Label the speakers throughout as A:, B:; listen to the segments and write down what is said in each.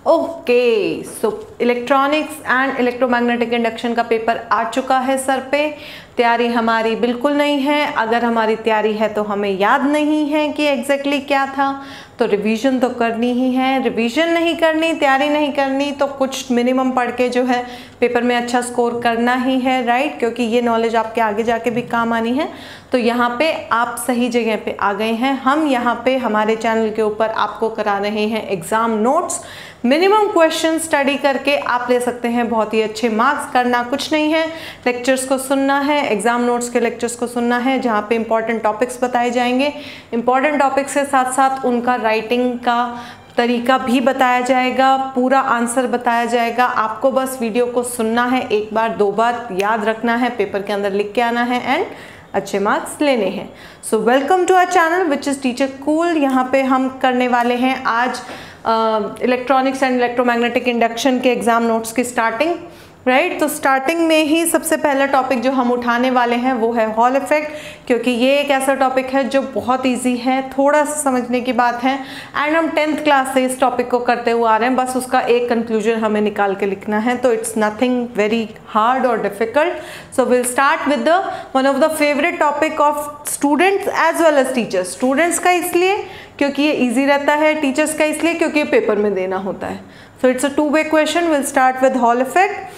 A: Okay, so electronics and electromagnetic induction का paper आ चुका है सर पे। तैयारी हमारी बिल्कुल नहीं है। अगर हमारी तैयारी है तो हमें याद नहीं है कि एग्जैक्टली क्या था, तो रिवीजन तो करनी ही है। रिवीजन नहीं करनी, तैयारी नहीं करनी, तो कुछ मिनिमम पढ़ के जो है पेपर में अच्छा स्कोर करना ही है, राइट? क्योंकि ये नॉलेज आपके आगे जाके भी काम आनी है। तो यहाँ पे आप सही जगह पे आ गए हैं। हम यहाँ पे हमारे चैनल के ऊपर आपको करा रहे हैं exam notes. Minimum question study करके आप ले सकते हैं बहुत ही अच्छे मार्क्स। करना कुछ नहीं है, लेक्चर्स को सुनना है, एग्जाम नोट्स के लेक्चर्स को सुनना है, जहाँ पे इंपॉर्टेंट टॉपिक्स बताए जाएंगे। इंपॉर्टेंट टॉपिक्स के साथ साथ उनका राइटिंग का तरीका भी बताया जाएगा, पूरा आंसर बताया जाएगा। आपको बस वीडियो को सुनना है, एक बार दो बार याद रखना है, पेपर के अंदर लिख के आना है एंड अच्छे मार्क्स लेने हैं। So welcome to our channel which is teacher cool. यहाँ पे हम करने वाले हैं आज इलेक्ट्रॉनिक्स एंड इलेक्ट्रोमैग्नेटिक इंडक्शन के एग्जाम नोट्स की स्टार्टिंग, राइट? तो स्टार्टिंग में ही सबसे पहला टॉपिक जो हम उठाने वाले हैं वो है हॉल इफेक्ट, क्योंकि ये एक ऐसा टॉपिक है जो बहुत इजी है, थोड़ा सा समझने की बात है एंड हम 10th क्लास से इस टॉपिक को करते हुए आ रहे हैं। बस उसका एक कंक्लूजन हमें निकाल के लिखना है, तो इट्स नथिंग वेरी हार्ड और difficult. So will start with the one of the favourite topic of students as well as teachers. Students का इसलिए क्योंकि ये ईजी रहता है, टीचर्स का इसलिए क्योंकि ये पेपर में देना होता है। So it's a two way question. Will start with Hall effect.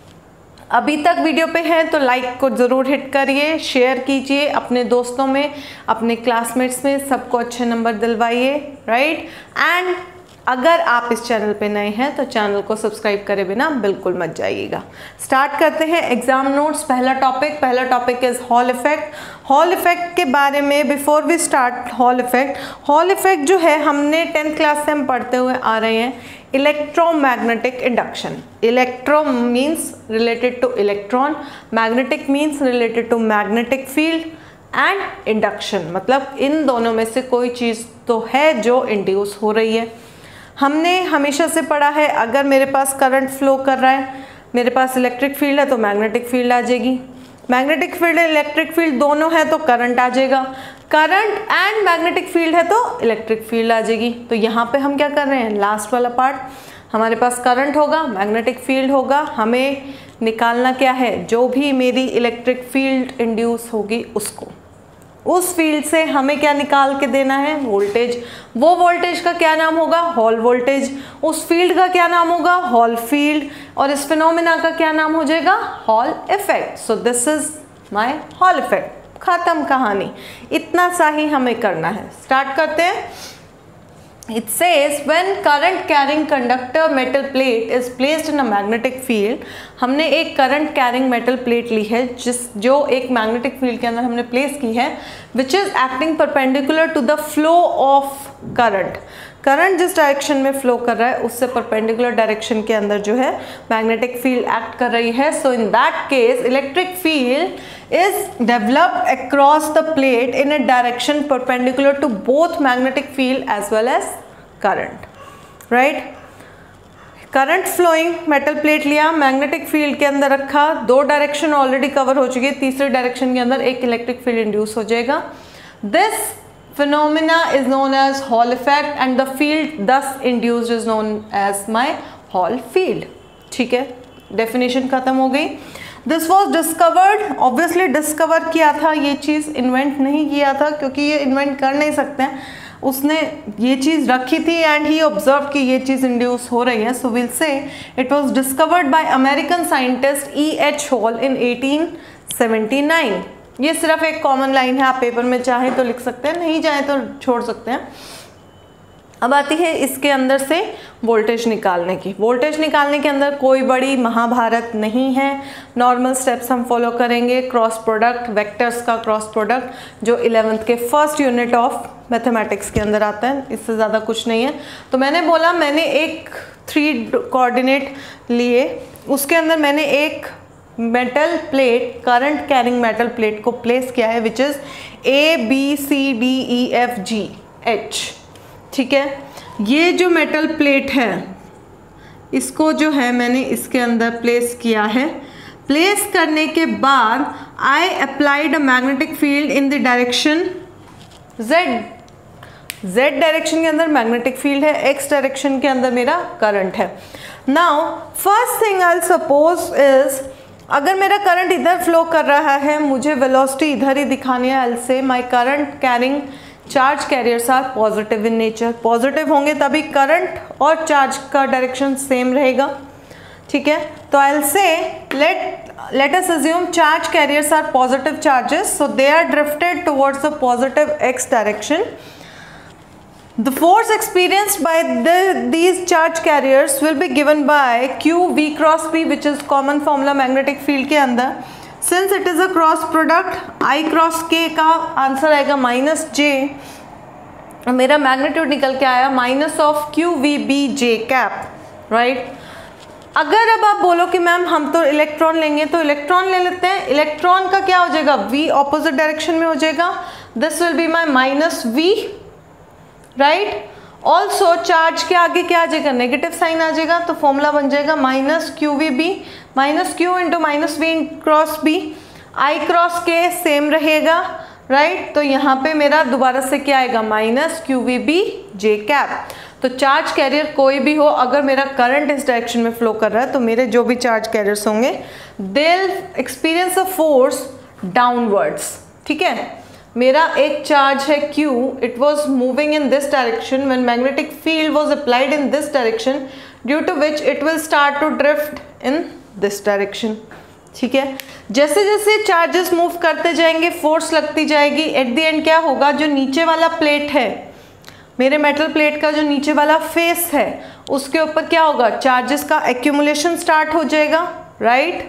A: अभी तक वीडियो पे हैं तो लाइक को ज़रूर हिट करिए, शेयर कीजिए अपने दोस्तों में, अपने क्लासमेट्स में, सबको अच्छे नंबर दिलवाइए, राइट? एंड अगर आप इस चैनल पे नए हैं तो चैनल को सब्सक्राइब करे बिना बिल्कुल मत जाइएगा। स्टार्ट करते हैं एग्जाम नोट्स। पहला topic is Hall effect. Hall effect के बारे में before we start Hall effect जो है हमने 10th क्लास से हम पढ़ते हुए आ रहे हैं electromagnetic induction. Electro means related to electron, magnetic means related to magnetic field and induction मतलब इन दोनों में से कोई चीज़ तो है जो इंड्यूस हो रही है। हमने हमेशा से पढ़ा है अगर मेरे पास करंट फ्लो कर रहा है, मेरे पास इलेक्ट्रिक फील्ड है तो मैग्नेटिक फील्ड आ जाएगी, मैग्नेटिक फील्ड है इलेक्ट्रिक फील्ड दोनों है तो करंट आ जाएगा, करंट एंड मैग्नेटिक फील्ड है तो इलेक्ट्रिक फील्ड आ जाएगी। तो यहाँ पे हम क्या कर रहे हैं, लास्ट वाला पार्ट, हमारे पास करंट होगा, मैग्नेटिक फील्ड होगा, हमें निकालना क्या है, जो भी मेरी इलेक्ट्रिक फील्ड इंड्यूस होगी उसको, उस फील्ड से हमें क्या निकाल के देना है, वोल्टेज। वो वोल्टेज का क्या नाम होगा, हॉल वोल्टेज। उस फील्ड का क्या नाम होगा, हॉल फील्ड। और इस फिनोमेना का क्या नाम हो जाएगा, Hall effect. So this is my Hall effect. खत्म कहानी, इतना सा ही हमें करना है। स्टार्ट करते हैं। It says when current carrying conductor metal plate is placed in a magnetic field, हमने एक current carrying metal plate ली है जो एक magnetic field के अंदर हमने place की है, which is acting perpendicular to the flow of current. Current जिस डायरेक्शन में फ्लो कर रहा है उससे परपेंडिकुलर डायरेक्शन के अंदर जो है मैग्नेटिक फील्ड एक्ट कर रही है। So in that case electric field is developed across the plate in a direction perpendicular to both magnetic field as well as current, right? Current flowing metal plate लिया, magnetic field के अंदर रखा, दो direction already cover हो चुकी है, तीसरे direction के अंदर एक इलेक्ट्रिक फील्ड इंड्यूस हो जाएगा। This phenomena is known as Hall effect and the field thus induced is known as my Hall field। ठीक है, डेफिनेशन खत्म हो गई। This was discovered, obviously discover किया था, ये चीज़ इन्वेंट नहीं किया था क्योंकि ये इन्वेंट कर नहीं सकते हैं। उसने ये चीज़ रखी थी एंड ही ऑब्जर्व कि ये चीज़ इंड्यूस हो रही है। So will say it was discovered by American scientist E.H. Hall in 1879। ये सिर्फ एक कॉमन लाइन है, आप पेपर में चाहे तो लिख सकते हैं, नहीं चाहे तो छोड़ सकते हैं। अब आती है इसके अंदर से वोल्टेज निकालने की। वोल्टेज निकालने के अंदर कोई बड़ी महाभारत नहीं है, नॉर्मल स्टेप्स हम फॉलो करेंगे। क्रॉस प्रोडक्ट, वेक्टर्स का क्रॉस प्रोडक्ट जो 11th के फर्स्ट यूनिट ऑफ मैथमेटिक्स के अंदर आता है, इससे ज़्यादा कुछ नहीं है। तो मैंने बोला मैंने एक 3 कोऑर्डिनेट लिए, उसके अंदर मैंने एक metal plate, current carrying metal plate को प्लेस किया है विच इज ABCDEFGH। ठीक है, ये जो मेटल प्लेट है इसको जो है मैंने इसके अंदर प्लेस किया है। प्लेस करने के बाद I applied a magnetic field in the direction Z। Z direction के अंदर मैग्नेटिक फील्ड है, X डायरेक्शन के अंदर मेरा करंट है। Now first thing I suppose is, अगर मेरा करंट इधर फ्लो कर रहा है, मुझे वेलोसिटी इधर ही दिखानी है, I say my current carrying charge carriers are positive in nature. Positive होंगे तभी करंट और चार्ज का डायरेक्शन सेम रहेगा, ठीक है। तो आई से let us assume charge carriers are positive charges, so they are drifted towards the positive x direction. The force experienced by these charge carriers will be given by q v cross p, which is common formula magnetic field के अंदर। Since it is a cross product, I cross k का answer आएगा minus j, मेरा magnitude निकल के आया minus of q v b j cap, right. अगर अब आप बोलो कि मैम हम तो इलेक्ट्रॉन लेंगे, तो इलेक्ट्रॉन ले लेते हैं। इलेक्ट्रॉन का क्या हो जाएगा, v ऑपोजिट डायरेक्शन में हो जाएगा, this will be my minus v, right. Also charge के आगे क्या आ जाएगा, नेगेटिव साइन आ जाएगा, तो फॉर्मूला बन जाएगा minus q v b, minus q into minus v cross b, I cross k same रहेगा, राइट। तो यहाँ पे मेरा दोबारा से क्या आएगा, minus q v b j cap. तो चार्ज कैरियर कोई भी हो, अगर मेरा करंट इस डायरेक्शन में फ्लो कर रहा है, तो मेरे जो भी चार्ज कैरियर्स होंगे they will experience a force downwards, ठीक है। मेरा एक चार्ज है Q, it was moving in this direction when magnetic field was applied in this direction, due to which it will start to drift in this direction, ठीक है। जैसे जैसे charges move करते जाएंगे फोर्स लगती जाएगी, एट द एंड क्या होगा, जो नीचे वाला प्लेट है, मेरे मेटल प्लेट का जो नीचे वाला फेस है, उसके ऊपर क्या होगा, चार्जेस का एक्यूमुलेशन स्टार्ट हो जाएगा, राइट।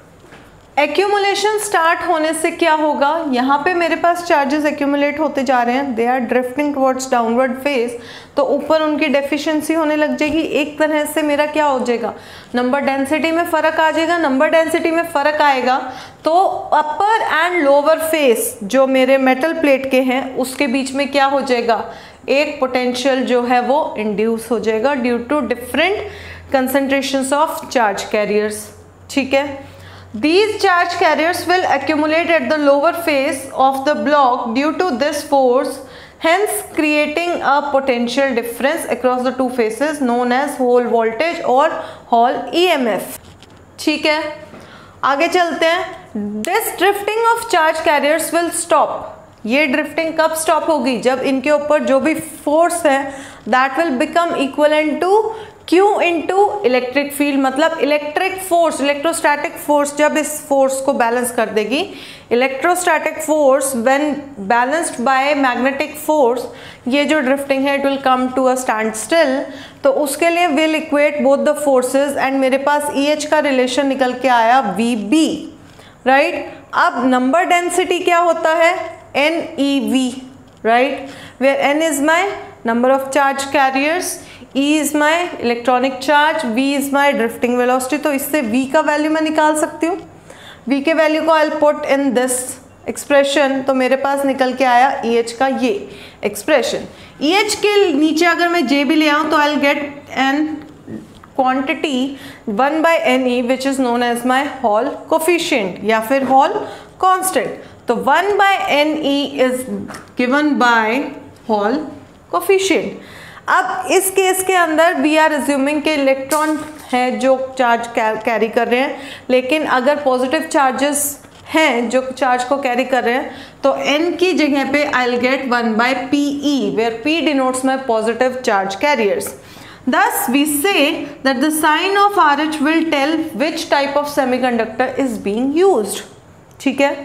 A: एक्यूमुलेशन स्टार्ट होने से क्या होगा, यहाँ पे मेरे पास चार्जेस एक्यूमुलेट होते जा रहे हैं, they are drifting towards downward face, तो ऊपर उनकी डेफिशिएंसी होने लग जाएगी। एक तरह से मेरा क्या हो जाएगा, नंबर डेंसिटी में फ़र्क आ जाएगा। नंबर डेंसिटी में फ़र्क आएगा तो अपर एंड लोअर फेस जो मेरे मेटल प्लेट के हैं उसके बीच में क्या हो जाएगा, एक पोटेंशियल जो है वो इंड्यूस हो जाएगा due to different concentrations of charge carriers, ठीक है। These charge carriers will accumulate at the lower face of the block due to this force, hence creating a potential difference across the two faces known as Hall voltage or Hall EMF, ठीक है। आगे चलते हैं। This drifting of charge carriers will stop. ये drifting कब stop होगी, जब इनके ऊपर जो भी फोर्स है that will become equivalent to Q into electric field, मतलब इलेक्ट्रिक फोर्स, इलेक्ट्रोस्टैटिक फोर्स जब इस फोर्स को बैलेंस कर देगी। Electrostatic force when balanced by magnetic force, ये जो ड्रिफ्टिंग है it will come to a standstill. तो उसके लिए will equate both the forces and मेरे पास EH का रिलेशन निकल के आया VB, राइट। अब नंबर डेंसिटी क्या होता है, NeV, right, where N is my number of charge carriers, E is my electronic charge, V is my drifting velocity. तो इससे V का वैल्यू मैं निकाल सकती हूँ। V के वैल्यू को I put in this expression, तो मेरे पास निकल के आया EH का ये एक्सप्रेशन। EH के नीचे अगर मैं J भी ले आऊँ तो I get an quantity 1/NE which is known as my Hall coefficient या फिर हॉल कांस्टेंट। तो 1/NE is given by Hall coefficient. अब इस केस के अंदर वी आर अज्यूमिंग के इलेक्ट्रॉन है जो चार्ज कैरी कर रहे हैं, लेकिन अगर पॉजिटिव चार्जेस हैं जो चार्ज को कैरी कर रहे हैं तो N की जगह पे I will get 1/PE where P denotes my positive charge carriers. Thus we say that the sign of RH will tell which type of semiconductor is being used, ठीक है।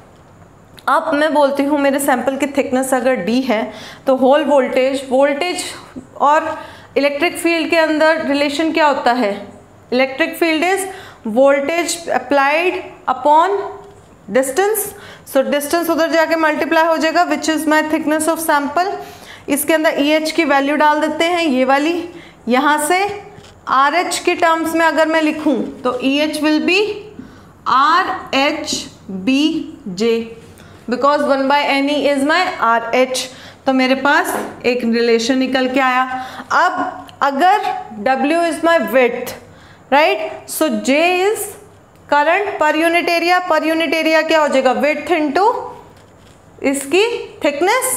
A: अब मैं बोलती हूँ मेरे सैंपल की थिकनेस अगर D है तो होल वोल्टेज और इलेक्ट्रिक फील्ड के अंदर रिलेशन क्या होता है, electric field is voltage applied upon distance, so distance उधर जाके मल्टीप्लाई हो जाएगा which is my thickness of sample. इसके अंदर EH की वैल्यू डाल देते हैं ये वाली, यहाँ से RH के टर्म्स में अगर मैं लिखूँ तो EH will be RHBJ because 1/NE is my RH। तो मेरे पास एक रिलेशन निकल के आया। अब अगर W is my width, right, so J is current per unit area क्या हो जाएगा, विड्थ इनटू इसकी थिकनेस।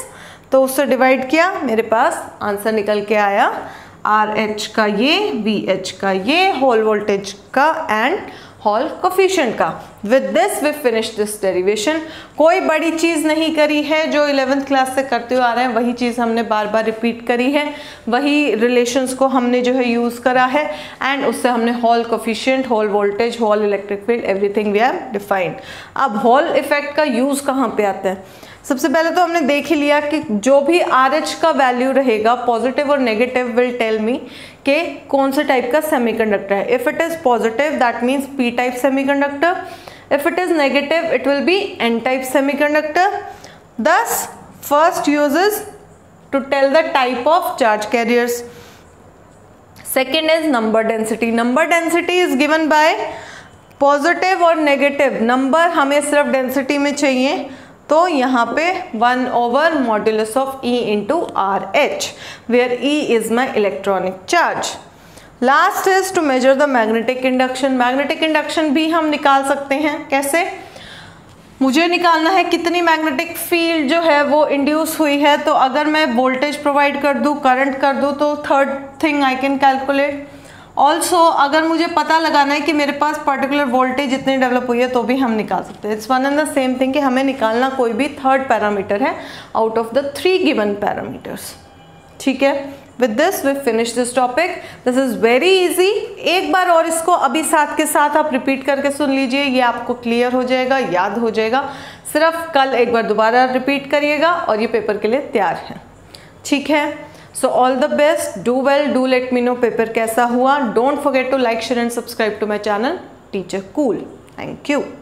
A: तो उससे डिवाइड किया, मेरे पास आंसर निकल के आया RH का ये, VH का ये, होल वोल्टेज का एंड हॉल कोफिशिएंट का। With this we finish this derivation. कोई बड़ी चीज़ नहीं करी है, जो 11th क्लास से करते हुए आ रहे हैं वही चीज़ हमने बार बार रिपीट करी है, वही रिलेशंस को हमने जो है यूज़ करा है एंड उससे हमने Hall coefficient, Hall voltage, Hall electric field, everything we have defined. अब हॉल इफेक्ट का यूज़ कहाँ पे आता है? सबसे पहले तो हमने देख ही लिया कि जो भी RH का वैल्यू रहेगा पॉजिटिव और नेगेटिव विल टेल मी कि कौन से टाइप का सेमीकंडक्टर है। If it is positive that means P type semiconductor, if it is negative it will be N type semiconductor. Thus first uses to tell the type of charge carriers. Second is number density. Number density is given by positive और negative number, हमें सिर्फ density में चाहिए, तो यहाँ पे 1 over modulus of E into RH, where E is my electronic charge. Last is to measure the magnetic induction. Magnetic induction भी हम निकाल सकते हैं। कैसे? मुझे निकालना है कितनी मैग्नेटिक फील्ड जो है वो इंड्यूस हुई है, तो अगर मैं वोल्टेज प्रोवाइड कर दूँ, करंट कर दूँ, तो third thing I can calculate. Also अगर मुझे पता लगाना है कि मेरे पास पर्टिकुलर वोल्टेज इतनी डेवलप हुई है तो भी हम निकाल सकते हैं। It's one and the same thing कि हमें निकालना कोई भी थर्ड पैरामीटर है out of the 3 given parameters. ठीक है, with this we finish this topic. This is very easy. एक बार और इसको अभी साथ के साथ आप रिपीट करके सुन लीजिए, ये आपको क्लियर हो जाएगा, याद हो जाएगा। सिर्फ कल एक बार दोबारा रिपीट करिएगा और ये पेपर के लिए तैयार है। ठीक है, so all the best, do well, do let me know paper कैसा हुआ। Don't forget to like, share and subscribe to my channel Teacher Cool. Thank you.